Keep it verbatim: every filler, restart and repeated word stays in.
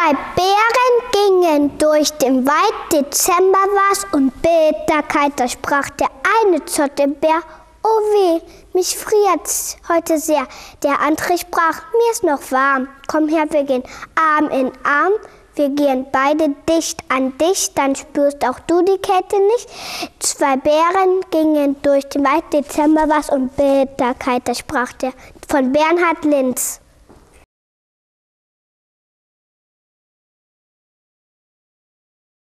Zwei Bären gingen durch den Wald, Dezember war's und Bitterkeit, da sprach der eine zu dem Bär: Oh weh, mich friert's heute sehr. Der andere sprach: Mir ist noch warm, komm her, wir gehen Arm in Arm. Wir gehen beide dicht an dich, dann spürst auch du die Kälte nicht. Zwei Bären gingen durch den Wald, Dezember war's und Bitterkeit, da sprach der von Bernhard Linz.